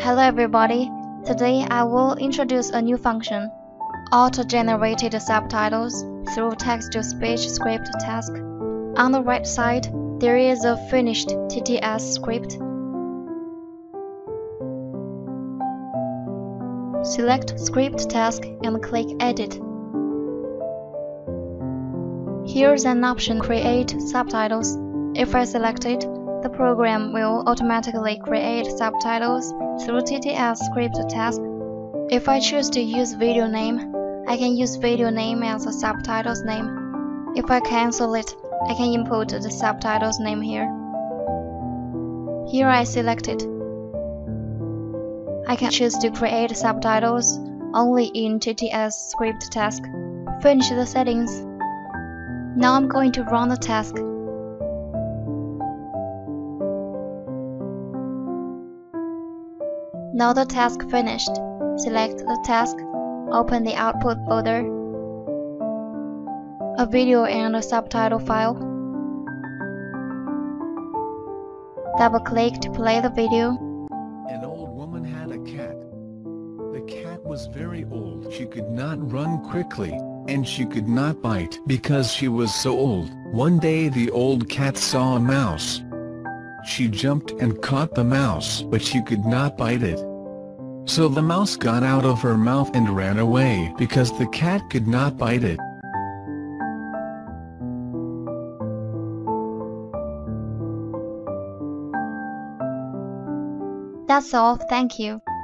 Hello everybody, today I will introduce a new function, auto-generated subtitles through text-to-speech script task. On the right side, there is a finished TTS script. Select Script Task and click Edit. Here's an option Create Subtitles. If I select it, the program will automatically create subtitles through TTS script task. If I choose to use video name, I can use video name as a subtitles name. If I cancel it, I can input the subtitles name here. Here I select it. I can choose to create subtitles only in TTS script task. Finish the settings. Now I'm going to run the task. Now the task finished. Select the task, open the output folder, a video and a subtitle file. Double-click to play the video. An old woman had a cat. The cat was very old. She could not run quickly, and she could not bite because she was so old. One day the old cat saw a mouse. She jumped and caught the mouse, but she could not bite it. So the mouse got out of her mouth and ran away because the cat could not bite it. That's all, thank you.